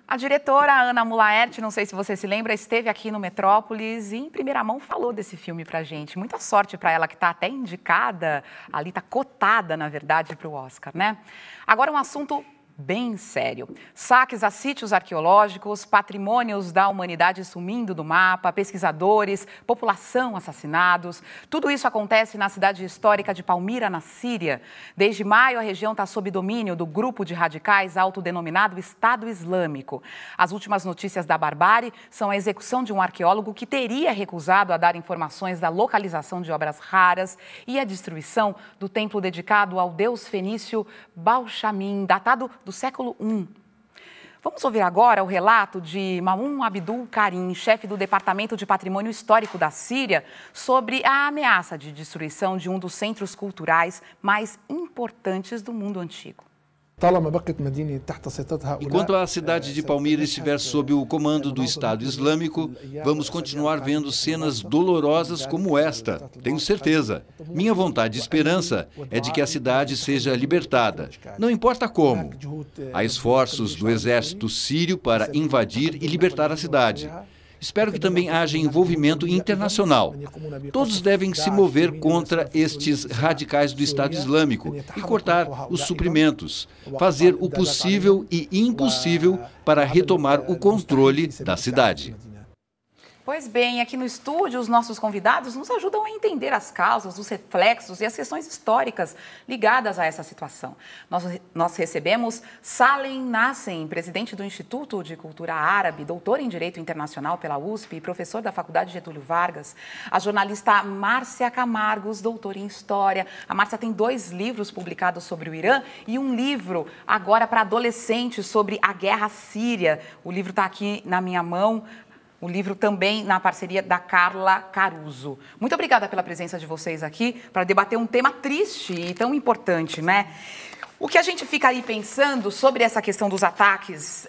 A diretora Ana Mulaert, não sei se você se lembra, esteve aqui no Metrópolis e em primeira mão falou desse filme pra gente. Muita sorte para ela que está até indicada, ali está cotada, na verdade, para o Oscar, né? Agora um assunto bem sério. Saques a sítios arqueológicos, patrimônios da humanidade sumindo do mapa, pesquisadores, população assassinados. Tudo isso acontece na cidade histórica de Palmira, na Síria. Desde maio, a região está sob domínio do grupo de radicais autodenominado Estado Islâmico. As últimas notícias da barbárie são a execução de um arqueólogo que teria recusado a dar informações da localização de obras raras e a destruição do templo dedicado ao deus fenício Baal-Shamim, datado do século I. Vamos ouvir agora o relato de Mamoun Abdul Karim, chefe do Departamento de Patrimônio Histórico da Síria, sobre a ameaça de destruição de um dos centros culturais mais importantes do mundo antigo. Enquanto a cidade de Palmira estiver sob o comando do Estado Islâmico, vamos continuar vendo cenas dolorosas como esta, tenho certeza. Minha vontade e esperança é de que a cidade seja libertada, não importa como. Há esforços do exército sírio para invadir e libertar a cidade. Espero que também haja envolvimento internacional. Todos devem se mover contra estes radicais do Estado Islâmico e cortar os suprimentos, fazer o possível e impossível para retomar o controle da cidade. Pois bem, aqui no estúdio, os nossos convidados nos ajudam a entender as causas, os reflexos e as questões históricas ligadas a essa situação. Nós recebemos Salem Nassem, presidente do Instituto de Cultura Árabe, doutor em Direito Internacional pela USP e professor da Faculdade Getúlio Vargas. A jornalista Márcia Camargos, doutora em História. A Márcia tem 2 livros publicados sobre o Irã e um livro agora para adolescentes sobre a Guerra Síria. O livro está aqui na minha mão. O livro também na parceria da Carla Caruso. Muito obrigada pela presença de vocês aqui para debater um tema triste e tão importante, né? O que a gente fica aí pensando sobre essa questão dos ataques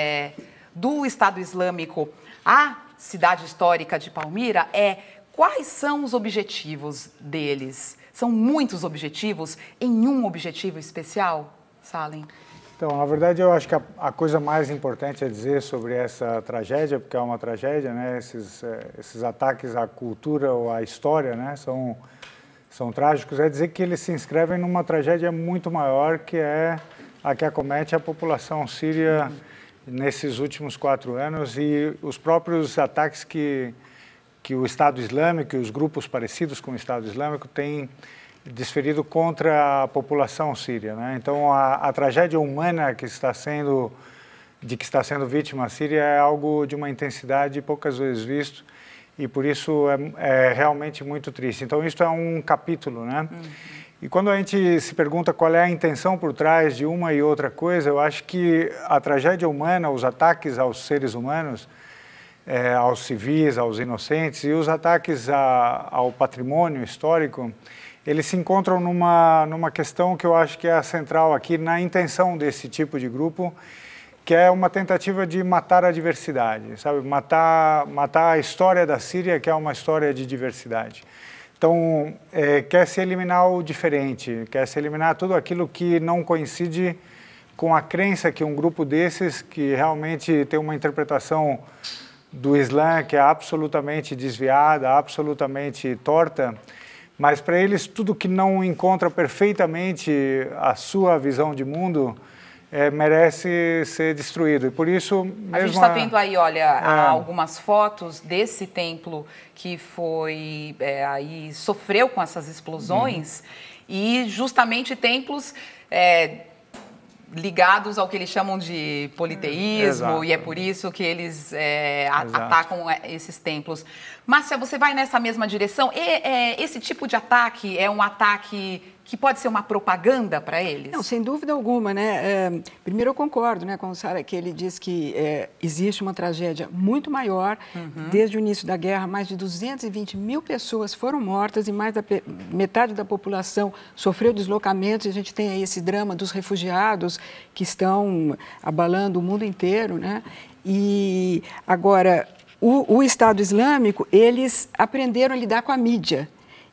do Estado Islâmico à cidade histórica de Palmira é quais são os objetivos deles? São muitos objetivos em um objetivo especial, Salem? Então, na verdade, eu acho que a coisa mais importante a dizer sobre essa tragédia, porque é uma tragédia, né? Esses ataques à cultura ou à história, né? São trágicos, é dizer que eles se inscrevem numa tragédia muito maior, que é a que acomete a população síria nesses últimos 4 anos e os próprios ataques que o Estado Islâmico e os grupos parecidos com o Estado Islâmico têm desferido contra a população síria, né? Então, a tragédia humana que está sendo vítima a Síria é algo de uma intensidade poucas vezes visto e, por isso, é realmente muito triste. Então, isso é um capítulo, né? E quando a gente se pergunta qual é a intenção por trás de uma e outra coisa, eu acho que a tragédia humana, os ataques aos seres humanos, aos civis, aos inocentes e os ataques ao patrimônio histórico, eles se encontram numa questão que eu acho que é a central aqui na intenção desse tipo de grupo, que é uma tentativa de matar a diversidade, sabe? Matar a história da Síria, que é uma história de diversidade. Então, quer se eliminar o diferente, quer se eliminar tudo aquilo que não coincide com a crença que um grupo desses, que realmente tem uma interpretação do Islã que é absolutamente desviada, absolutamente torta, mas para eles tudo que não encontra perfeitamente a sua visão de mundo merece ser destruído. E por isso mesmo a gente está vendo aí, olha, algumas fotos desse templo que foi aí sofreu com essas explosões e justamente templos ligados ao que eles chamam de politeísmo, e é por isso que eles atacam esses templos. Márcia, você vai nessa mesma direção? Esse tipo de ataque é um ataque que pode ser uma propaganda para eles? Não, sem dúvida alguma, né? Primeiro eu concordo, né, com o Sara, que ele diz que existe uma tragédia muito maior. Desde o início da guerra, mais de 220 mil pessoas foram mortas e mais da metade da população sofreu deslocamentos. E a gente tem aí esse drama dos refugiados que estão abalando o mundo inteiro, né? E agora, o Estado Islâmico, eles aprenderam a lidar com a mídia.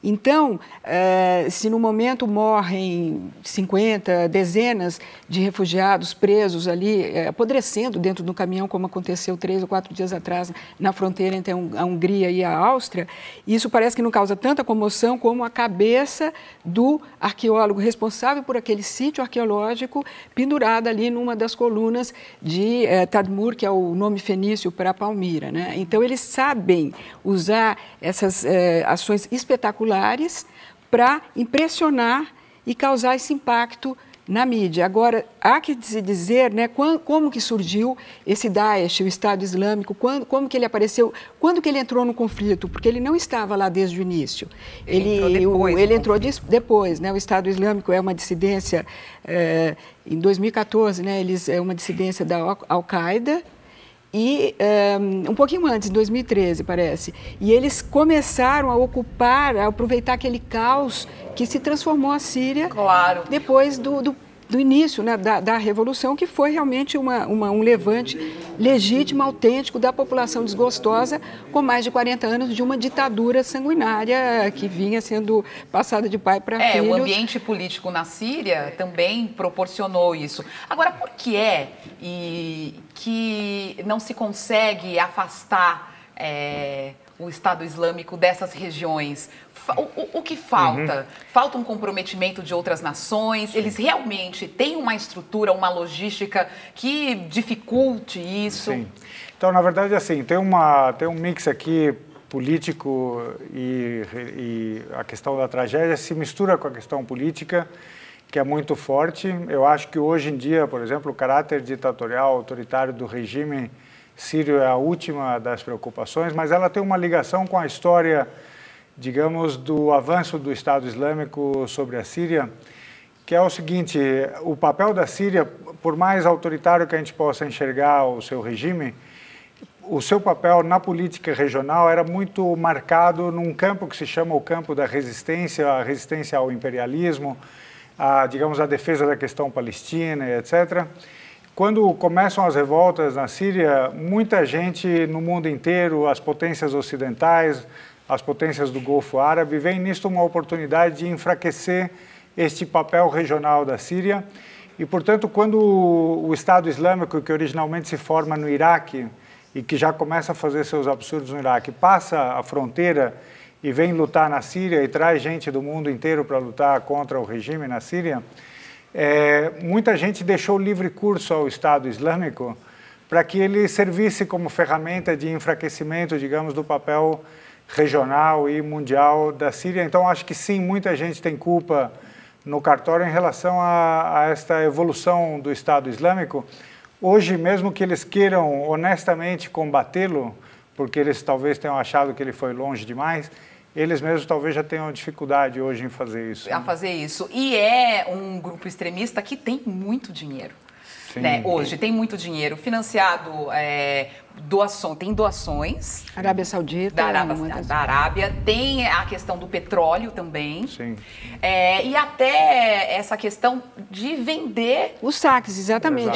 Então, se no momento morrem 50, dezenas de refugiados presos ali, apodrecendo dentro do caminhão, como aconteceu 3 ou 4 dias atrás na fronteira entre a Hungria e a Áustria, isso parece que não causa tanta comoção como a cabeça do arqueólogo responsável por aquele sítio arqueológico pendurada ali numa das colunas de Tadmur, que é o nome fenício para Palmira, né? Então, eles sabem usar essas ações espetaculares para impressionar e causar esse impacto na mídia. Agora, há que se dizer, né, como que surgiu esse Daesh, o Estado Islâmico, como que ele apareceu, quando que ele entrou no conflito, porque ele não estava lá desde o início. Ele entrou depois, né? O Estado Islâmico é uma dissidência, em 2014, né, é uma dissidência da Al-Qaeda, e um pouquinho antes, em 2013, parece. E eles começaram a ocupar, a aproveitar aquele caos que se transformou a Síria depois do início, né, da Revolução, que foi realmente um levante legítimo, autêntico da população desgostosa, com mais de 40 anos de uma ditadura sanguinária que vinha sendo passada de pai para filhos. O ambiente político na Síria também proporcionou isso. Agora, por que que não se consegue afastar o Estado Islâmico dessas regiões? O que falta? Falta um comprometimento de outras nações? Eles realmente têm uma estrutura, uma logística que dificulte isso? Sim. Então, na verdade, assim, tem um mix aqui político e a questão da tragédia se mistura com a questão política, que é muito forte. Eu acho que hoje em dia, por exemplo, o caráter ditatorial, autoritário do regime sírio é a última das preocupações, mas ela tem uma ligação com a história, digamos, do avanço do Estado Islâmico sobre a Síria, que é o seguinte: o papel da Síria, por mais autoritário que a gente possa enxergar o seu regime, o seu papel na política regional era muito marcado num campo que se chama o campo da resistência, a resistência ao imperialismo, digamos, a defesa da questão palestina, etc. Quando começam as revoltas na Síria, muita gente no mundo inteiro, as potências ocidentais, as potências do Golfo Árabe, veem nisto uma oportunidade de enfraquecer este papel regional da Síria. E, portanto, quando o Estado Islâmico, que originalmente se forma no Iraque e que já começa a fazer seus absurdos no Iraque, passa a fronteira e vem lutar na Síria e traz gente do mundo inteiro para lutar contra o regime na Síria, muita gente deixou livre curso ao Estado Islâmico para que ele servisse como ferramenta de enfraquecimento, digamos, do papel regional e mundial da Síria. Então, acho que sim, muita gente tem culpa no cartório em relação a esta evolução do Estado Islâmico. Hoje, mesmo que eles queiram honestamente combatê-lo, porque eles talvez tenham achado que ele foi longe demais, eles mesmos talvez já tenham dificuldade hoje em fazer isso. A fazer isso. E é um grupo extremista que tem muito dinheiro. Né? Hoje tem muito dinheiro financiado, tem doações. Arábia Saudita. Da Arábia. Tem a questão do petróleo também. Sim. E até essa questão de vender... Os saques, exatamente.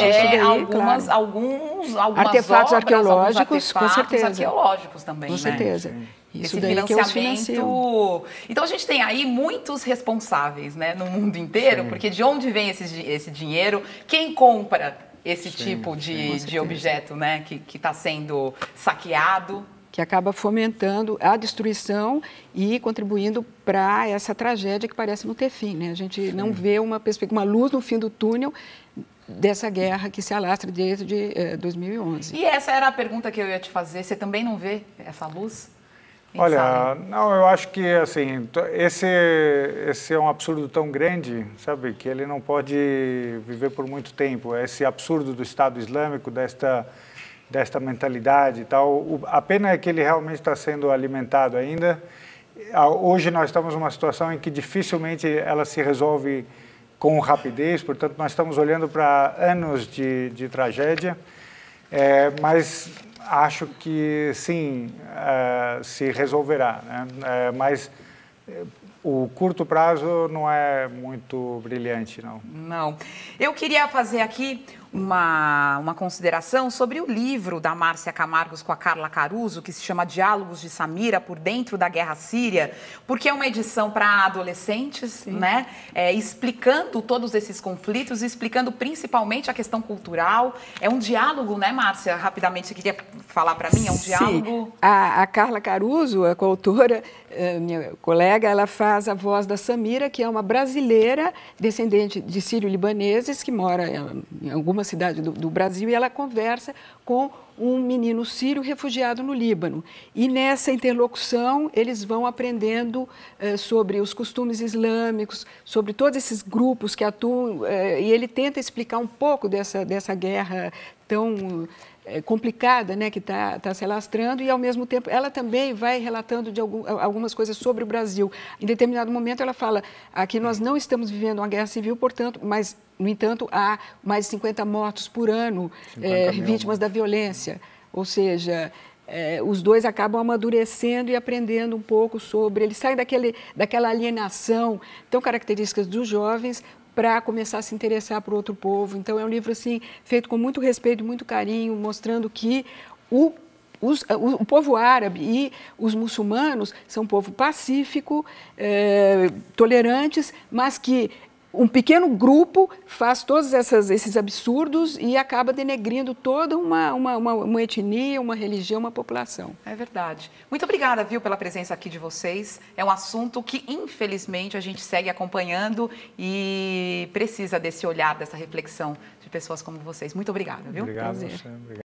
Alguns artefatos obras, arqueológicos, com certeza. Arqueológicos também, com certeza. Esse financiamento. Então a gente tem aí muitos responsáveis, né, no mundo inteiro, porque de onde vem esse dinheiro? Quem compra esse tipo de objeto, né, que está sendo saqueado? Que acaba fomentando a destruição e contribuindo para essa tragédia que parece não ter fim, né? A gente não vê uma luz no fim do túnel dessa guerra que se alastra desde 2011. E essa era a pergunta que eu ia te fazer. Você também não vê essa luz? Olha, não, eu acho que assim, esse é um absurdo tão grande, sabe, que ele não pode viver por muito tempo. Esse absurdo do Estado Islâmico, desta mentalidade e tal, a pena é que ele realmente está sendo alimentado ainda. Hoje nós estamos numa situação em que dificilmente ela se resolve com rapidez, portanto nós estamos olhando para anos de tragédia, mas acho que sim, se resolverá, né? Mas o curto prazo não é muito brilhante, não. Não. Eu queria fazer aqui uma consideração sobre o livro da Márcia Camargos com a Carla Caruso, que se chama Diálogos de Samira, por dentro da Guerra Síria, porque é uma edição para adolescentes, né? Explicando todos esses conflitos, explicando principalmente a questão cultural. É um diálogo, né, Márcia? Rapidamente, você queria falar para mim? É um diálogo? A Carla Caruso, a coautora, minha colega, ela faz a voz da Samira, que é uma brasileira descendente de sírio-libaneses, que mora em alguma cidade do Brasil, e ela conversa com um menino sírio refugiado no Líbano. E nessa interlocução, eles vão aprendendo sobre os costumes islâmicos, sobre todos esses grupos que atuam, e ele tenta explicar um pouco dessa guerra tão complicada, né, que está se alastrando, e ao mesmo tempo ela também vai relatando de algumas coisas sobre o Brasil. Em determinado momento ela fala, aqui nós não estamos vivendo uma guerra civil, portanto, mas, no entanto, há mais de 50 mortos por ano, vítimas da violência. Ou seja, os dois acabam amadurecendo e aprendendo um pouco sobre, eles saem daquela alienação tão características dos jovens, para começar a se interessar por outro povo. Então, é um livro assim, feito com muito respeito, muito carinho, mostrando que o povo árabe e os muçulmanos são um povo pacífico, tolerantes, mas que um pequeno grupo faz todos esses absurdos e acaba denegrindo toda uma etnia, uma religião, uma população. É verdade. Muito obrigada, viu, pela presença aqui de vocês. É um assunto que, infelizmente, a gente segue acompanhando e precisa desse olhar, dessa reflexão de pessoas como vocês. Muito obrigada, viu? Obrigado. Prazer. Obrigado.